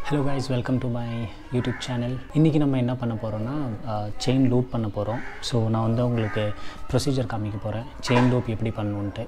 Hello guys, welcome to my YouTube channel. இன்னைக்கு நம்ம என்ன பண்ண போறோம்னா chain loop பண்ண போறோம். So நான் வந்து உங்களுக்கு procedure காமிக்க போறேன். chain loop எப்படி பண்ணனும்னு.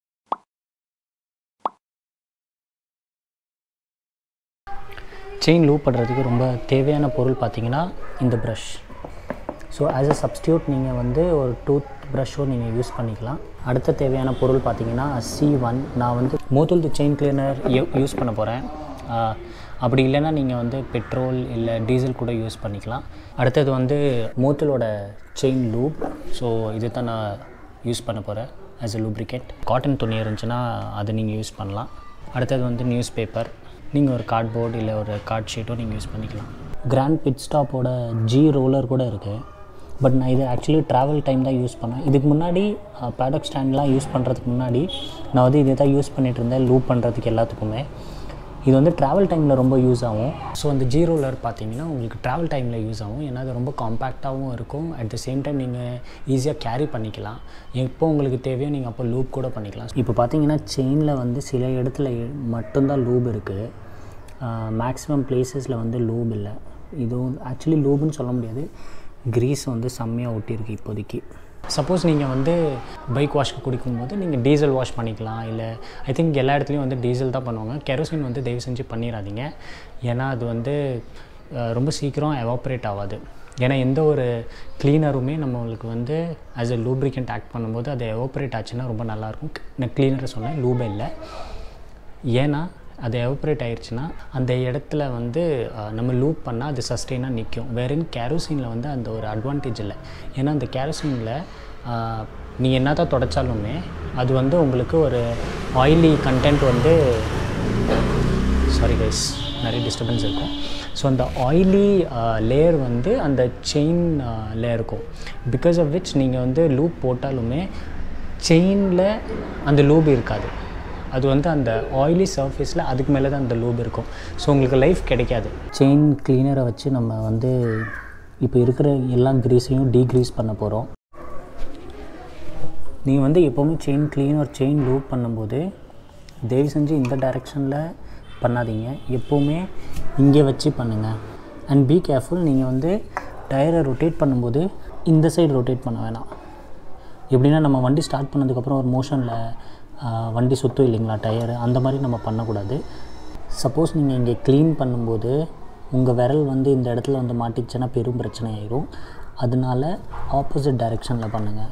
chain loop பண்றதுக்கு ரொம்ப தேவையான பொருள் பாத்தீங்கன்னா இந்த brush. So as a substitute நீங்க வந்து ஒரு tooth brush நீங்க யூஸ் பண்ணிக்கலாம். அடுத்த தேவையான பொருள் பாத்தீங்கன்னா C1. நான் வந்து மோதுல்து chain cleaner யூஸ் பண்ண போறேன். அப்படி இல்லைன்னா நீங்கள் வந்து பெட்ரோல் இல்லை டீசல் கூட யூஸ் பண்ணிக்கலாம். அடுத்தது வந்து மோட்டலோட செயின் லூப். ஸோ இது தான் நான் யூஸ் பண்ண போகிறேன் ஆஸ் எ லூப்ரிகேட். காட்டன் துணி இருந்துச்சுன்னா அதை நீங்கள் யூஸ் பண்ணலாம். அடுத்தது வந்து நியூஸ் பேப்பர், நீங்கள் ஒரு கார்ட்போர்டு இல்லை ஒரு கார்ட் ஷீட்டோ நீங்கள் யூஸ் பண்ணிக்கலாம். கிராண்ட் பிட் ஸ்டாப்போட ஜி ரோலர் கூட இருக்குது. பட் நான் இது ஆக்சுவலி ட்ராவல் டைம் தான் யூஸ் பண்ணேன். இதுக்கு முன்னாடி ப்ராடக்ட் ஸ்டாண்ட்லாம் யூஸ் பண்ணுறதுக்கு முன்னாடி நான் வந்து இதை தான் யூஸ் பண்ணிகிட்டு இருந்தேன் லூப் பண்ணுறதுக்கு எல்லாத்துக்குமே. இது வந்து ட்ராவல் டைமில் ரொம்ப யூஸ் ஆகும். ஸோ அந்த ஜி ரோலர் பார்த்தீங்கன்னா உங்களுக்கு ட்ராவல் டைமில் யூஸ் ஆகும். ஏன்னா அது ரொம்ப காம்பேக்டாகவும் இருக்கும். அட் த சேம் டைம் நீங்கள் ஈஸியாக கேரி பண்ணிக்கலாம். எப்போ உங்களுக்கு தேவையோ நீங்கள் அப்போ லூப் கூட பண்ணிக்கலாம். இப்போ பார்த்தீங்கன்னா செயினில் வந்து சில இடத்துல மட்டும்தான் லூப் இருக்குது. மேக்ஸிமம் பிளேஸஸில் வந்து லூப் இல்லை. இதுவும் ஆக்சுவலி லூப்னு சொல்ல முடியாது. க்ரீஸ் வந்து செம்மையாக ஒட்டியிருக்கு இப்போதைக்கு. சப்போஸ் நீங்கள் வந்து பைக் வாஷ்க்கு குடிக்கும்போது நீங்கள் டீசல் வாஷ் பண்ணிக்கலாம். இல்லை ஐ திங்க் எல்லா இடத்துலையும் வந்து டீசல் தான் பண்ணுவாங்க. கெரோசின் வந்து தயவு செஞ்சு பண்ணிடாதீங்க. ஏன்னா அது வந்து ரொம்ப சீக்கிரம் எவாப்ரேட் ஆகாது. ஏன்னா எந்த ஒரு க்ளீனருமே நம்மளுக்கு வந்து ஆஸ் எ லூப்ரிகண்ட் ஆக்ட் பண்ணும்போது அது எவாப்ரேட் ஆச்சுன்னா ரொம்ப நல்லாயிருக்கும். நான் க்ளீனரை சொன்னேன், லூபே இல்லை. ஏன்னா அது எவாப்ரேட் ஆயிடுச்சுன்னா அந்த இடத்துல வந்து நம்ம லூப் பண்ணால் அது சஸ்டெயினாக நிற்கும். வேறு கேரோசினில் வந்து அந்த ஒரு அட்வான்டேஜ் இல்லை. ஏன்னா அந்த கேரோசினில் நீங்கள் என்ன தான் தொடச்சாலுமே அது வந்து உங்களுக்கு ஒரு ஆயிலி கண்டென்ட் வந்து சாரி கைஸ் நிறைய டிஸ்டர்பன்ஸ் இருக்கும். ஸோ அந்த ஆயிலி லேயர் வந்து அந்த செயின் லேயர் இருக்கும். பிகாஸ் ஆஃப் விச் நீங்கள் வந்து லூப் போட்டாலுமே செயினில் அந்த லூப் இருக்காது. அது வந்து அந்த ஆயிலி சர்ஃபேஸில் அதுக்கு மேலே தான் அந்த லூப் இருக்கும். ஸோ உங்களுக்கு லைஃப் கிடைக்காது. செயின் க்ளீனரை வச்சு நம்ம வந்து இப்போ இருக்கிற எல்லா க்ரீஸையும் டீக்ரீஸ் பண்ண போகிறோம். நீங்கள் வந்து எப்போவுமே செயின் க்ளீனர் செயின் லூப் பண்ணும்போது தயவு செஞ்சு இந்த டைரெக்ஷனில் பண்ணாதீங்க. எப்போவுமே இங்கே வச்சு பண்ணுங்கள். And be careful. நீங்கள் வந்து டயரை ரொட்டேட் பண்ணும்போது இந்த சைடு ரொட்டேட் பண்ண வேணாம். எப்படின்னா நம்ம வண்டி ஸ்டார்ட் பண்ணதுக்கப்புறம் ஒரு மோஷனில் வண்டி சுற்றும் இல்லைங்களா டயரு, அந்த மாதிரி நம்ம பண்ணக்கூடாது. சப்போஸ் நீங்கள் இங்கே க்ளீன் பண்ணும்போது உங்கள் விரல் வந்து இந்த இடத்துல வந்து மாட்டிச்சுன்னா பெரும் பிரச்சனை ஆயிரும். அதனால ஆப்போசிட் டைரெக்ஷனில் பண்ணுங்கள்.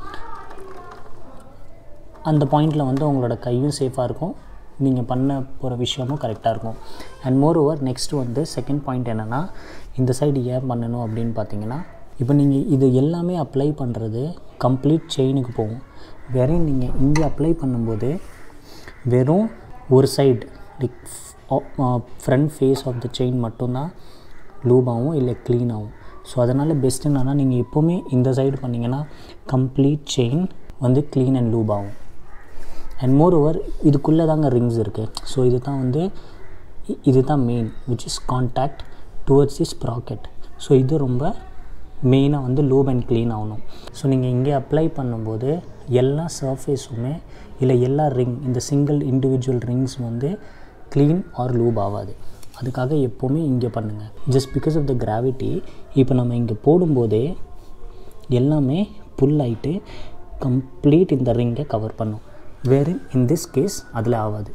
அந்த பாயிண்டில் வந்து உங்களோட கையும் சேஃபாக இருக்கும், நீங்கள் பண்ண போகிற விஷயமும் கரெக்டாக இருக்கும். அண்ட் மோர் ஓவர் நெக்ஸ்ட்டு வந்து செகண்ட் பாயிண்ட் என்னென்னா இந்த சைடு ஏன் பண்ணணும் அப்படின்னு பார்த்தீங்கன்னா, இப்போ நீங்கள் இது எல்லாமே அப்ளை பண்ணுறது கம்ப்ளீட் செயினுக்கு போகும். வெறும் நீங்கள் இங்கே அப்ளை பண்ணும்போது வெறும் ஒரு side like front face of the chain மட்டும்தான் லூப் ஆகும், இல்லை க்ளீன் ஆகும். ஸோ அதனால் பெஸ்ட் என்னன்னா நீங்கள் எப்போவுமே இந்த சைடு பண்ணிங்கன்னா கம்ப்ளீட் செயின் வந்து க்ளீன் அண்ட் லூப் ஆகும். அண்ட் மோர் ஓவர் இதுக்குள்ளே தாங்க ரிங்ஸ் இருக்குது. ஸோ இது தான் main which is contact towards the sprocket. So இது ரொம்ப மெயினாக வந்து லூப் அண்ட் க்ளீன் ஆகணும். ஸோ நீங்கள் இங்கே அப்ளை பண்ணும்போது எல்லா சர்ஃபேஸுமே இல்லை எல்லா ரிங் இந்த சிங்கிள் இண்டிவிஜுவல் ரிங்ஸ் வந்து க்ளீன் ஆர் லூப் ஆகாது. அதுக்காக எப்போவுமே இங்கே பண்ணுங்கள். Just because of the gravity இப்போ நம்ம இங்கே போடும்போதே எல்லாமே புல் ஆகிட்டு கம்ப்ளீட் இந்த ரிங்கை கவர் பண்ணும். வேறு இன் திஸ் கேஸ் அதில் ஆகாது.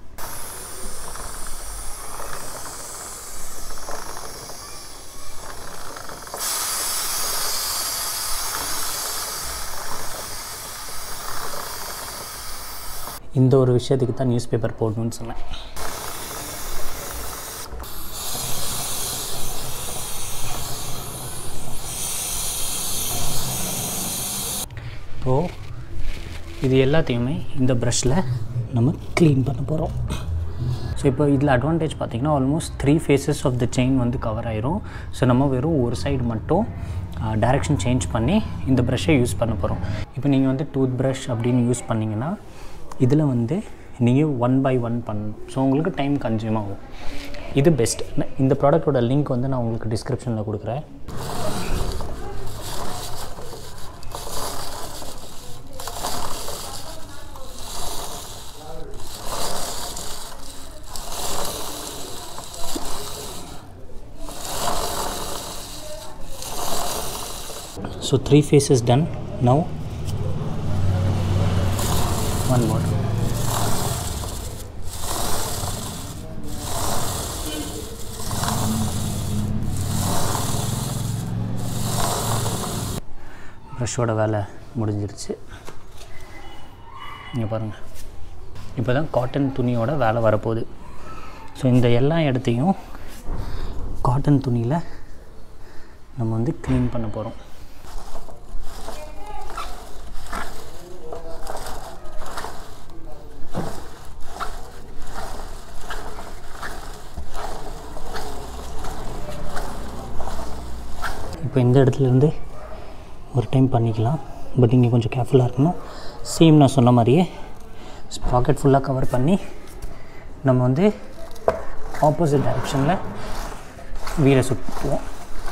இந்த ஒரு விஷயத்துக்கு தான் நியூஸ் பேப்பர் போடணும்னு சொன்னேன். இப்போது இது எல்லாத்தையுமே இந்த ப்ரஷில் நம்ம க்ளீன் பண்ண போகிறோம். ஸோ இப்போ இதில் அட்வான்டேஜ் பார்த்திங்கன்னா almost 3 faces of the chain வந்து கவர் ஆயிரும். ஸோ நம்ம வெறும் ஒரு சைடு மட்டும் டைரெக்ஷன் சேஞ்ச் பண்ணி இந்த ப்ரஷ்ஷை யூஸ் பண்ண போகிறோம். இப்போ நீங்கள் வந்து டூத் ப்ரஷ் அப்படின்னு யூஸ் பண்ணிங்கன்னா இதில் வந்து நீங்கள் 1 by 1 பண்ணணும். ஸோ உங்களுக்கு டைம் கன்சியூம் ஆகும். இது பெஸ்ட். இந்த ப்ராடக்டோட லிங்க் வந்து நான் உங்களுக்கு டிஸ்கிரிப்ஷனில் கொடுக்குறேன். So 3 phases done. Now one more. ப்ரஷோட வேலை முடிஞ்சிருச்சு. இங்கே பாருங்கள், இப்போ தான் காட்டன் துணியோட வேலை வரப்போகுது. ஸோ இந்த எல்லா இடத்தையும் காட்டன் துணியில் நம்ம வந்து க்ளீன் பண்ண போகிறோம். இப்போ இந்த இடத்துலேருந்து ஒரு டைம் பண்ணிக்கலாம். பட் இங்கே கொஞ்சம் கேர்ஃபுல்லாக இருக்கணும். சேம் நான் சொன்ன மாதிரியே ஸ்ப்ராக்கெட் ஃபுல்லாக கவர் பண்ணி நம்ம வந்து ஆப்போசிட் டைரெக்ஷனில் வீலை சுற்றுவோம்.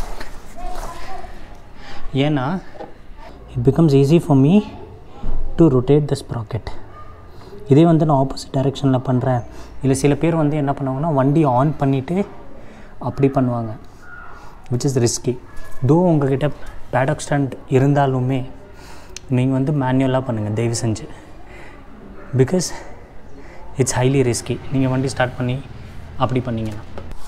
ஏன்னா it becomes easy for me to rotate the sprocket. இதே வந்து நான் ஆப்போசிட் டைரெக்ஷனில் பண்ணுறேன். இல்லை சில பேர் வந்து என்ன பண்ணுவாங்கன்னா வண்டி ஆன் பண்ணிவிட்டு அப்படி பண்ணுவாங்க, விச் இஸ் ரிஸ்கி. தோ உங்கள்கிட்ட பேடாக் ஸ்டாண்ட் இருந்தாலுமே நீங்கள் வந்து மேனுவலாக பண்ணுங்கள் தயவு செஞ்சு. Because it's highly risky. நீங்கள் வண்டி ஸ்டார்ட் பண்ணி அப்படி பண்ணிங்கன்னா.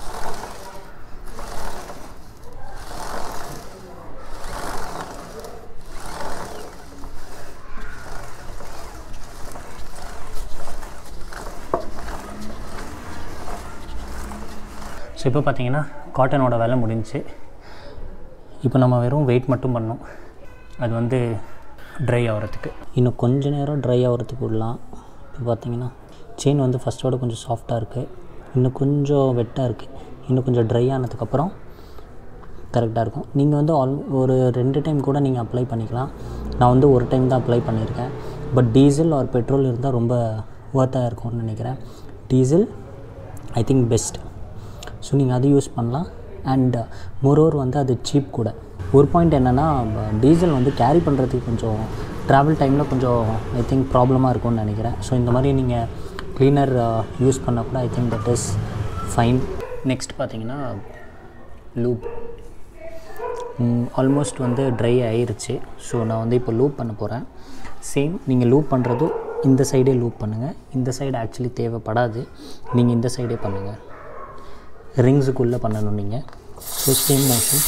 ஸோ இப்போ பார்த்தீங்கன்னா காட்டனோட வேலை முடிஞ்சிச்சு. இப்போ நம்ம வெறும் வெயிட் மட்டும் பண்ணோம். அது வந்து ட்ரை ஆகிறதுக்கு இன்னும் கொஞ்சம் நேரம் ட்ரை ஆகிறதுக்கு விடலாம். இப்போ பார்த்தீங்கன்னா செயின் வந்து ஃபஸ்ட்டோட கொஞ்சம் சாஃப்டாக இருக்குது, இன்னும் கொஞ்சம் வெட்டாக இருக்குது. இன்னும் கொஞ்சம் ட்ரை ஆனதுக்கப்புறம் கரெக்டாக இருக்கும். நீங்கள் வந்து ஒரு 2 டைம் கூட நீங்கள் அப்ளை பண்ணிக்கலாம். நான் வந்து ஒரு டைம் தான் அப்ளை பண்ணியிருக்கேன். பட் டீசல் ஆர் பெட்ரோல் இருந்தால் ரொம்ப ஒர்த்தாக இருக்கும்னு நினைக்கிறேன். Diesel I think best. So நீங்கள் அது யூஸ் பண்ணலாம். அண்ட் மோரோவர் வந்து அது சீப் கூட. ஒரு பாயிண்ட் என்னென்னா, டீசல் வந்து கேரி பண்ணுறதுக்கு கொஞ்சம் ட்ராவல் டைமில் கொஞ்சம் ஐ திங்க் ப்ராப்ளமாக இருக்கும்னு நினைக்கிறேன். ஸோ இந்த மாதிரி நீங்கள் க்ளீனர் யூஸ் பண்ணால் கூட I think that is fine. Next பார்த்தீங்கன்னா லூப் ஆல்மோஸ்ட் வந்து ட்ரை ஆயிருச்சு. ஸோ நான் வந்து இப்போ லூப் பண்ண போகிறேன். சேம் நீங்கள் லூப் பண்ணுறதும் இந்த சைடே லூப் பண்ணுங்கள். இந்த சைடு ஆக்சுவலி தேவைப்படாது, நீங்கள் இந்த சைடே பண்ணுங்கள். ரிங்ஸுக்குள்ளே பண்ணணும் நீங்கள். So same motion.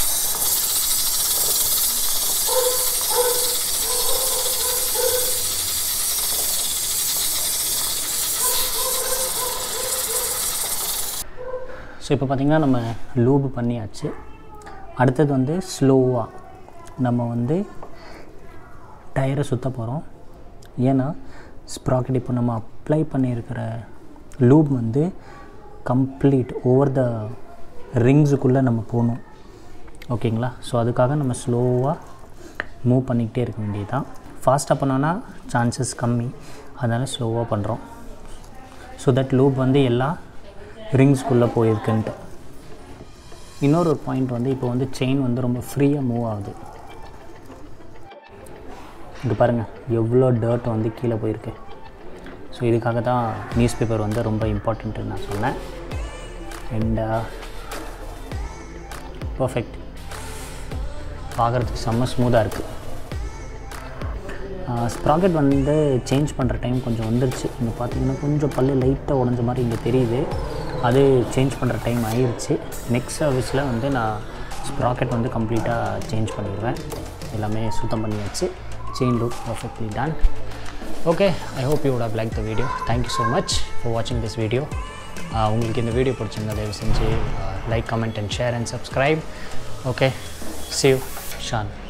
ஸோ இப்போ பார்த்திங்கன்னா நம்ம லூப் பண்ணியாச்சு. அடுத்தது வந்து ஸ்லோவாக நம்ம வந்து டயரை சுற்ற போகிறோம். ஏன்னா ஸ்ப்ராக்கெட் இப்போ நம்ம அப்ளை பண்ணியிருக்கிற லூப் வந்து கம்ப்ளீட் ஓவர் த ரிங்ஸுக்குள்ளே நம்ம போகணும். ஓகேங்களா? ஸோ அதுக்காக நம்ம ஸ்லோவாக மூவ் பண்ணிக்கிட்டே இருக்க வேண்டியது தான். ஃபாஸ்ட்டாக பண்ணோன்னா சான்சஸ் கம்மி, அதனால் ஸ்லோவாக பண்ணுறோம். ஸோ தட் லூப் வந்து எல்லா ரிங்ஸ்குள்ளே போயிருக்குன்ட்டு. இன்னொரு பாயிண்ட் வந்து இப்போ வந்து செயின் வந்து ரொம்ப ஃப்ரீயாக மூவ் ஆகுது. இங்கே பாருங்கள் எவ்வளோ டர்ட் வந்து கீழே போயிருக்கு. ஸோ இதுக்காக தான் நியூஸ் பேப்பர் வந்து ரொம்ப இம்பார்ட்டண்ட்டுன்னு நான் சொன்னேன். அண்ட் பர்ஃபெக்ட், பார்க்குறதுக்கு செம்ம ஸ்மூத்தாக இருக்குது. ஸ்ப்ராக்கெட் வந்து சேஞ்ச் பண்ணுற டைம் கொஞ்சம் வந்துருச்சு. இங்கே பார்த்தீங்கன்னா கொஞ்சம் பல்லு லைட்டாக உடஞ்ச மாதிரி இங்கே தெரியுது. அது சேஞ்ச் பண்ணுற டைம் ஆயிடுச்சு. நெக்ஸ்ட் சர்வீஸில் வந்து நான் ஸ்ப்ராக்கெட் வந்து கம்ப்ளீட்டாக சேஞ்ச் பண்ணிடுவேன். எல்லாமே சுத்தம் பண்ணியாச்சு. Chain lube perfectly done. Okay, I hope you would have like the video. Thank you so much for வாட்சிங் திஸ் வீடியோ. உங்களுக்கு இந்த வீடியோ பிடிச்சிருந்தா தயவு செஞ்சு like, comment and share and subscribe. Okay, see you, Shaan.